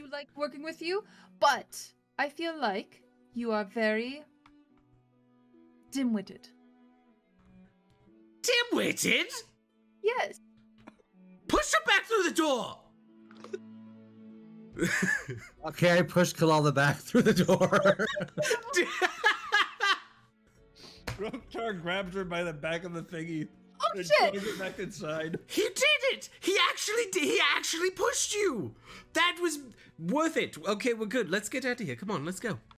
like working with you, but I feel like you are very dim-witted. Dim-witted? Yes. Push her back through the door! Okay, I pushed Kalala back through the door. Groktar grabs her by the back of the thingy. Oh, and shit! throws her back inside. He did it! He actually pushed you! That was worth it. Okay, we're good. Let's get out of here. Come on, let's go.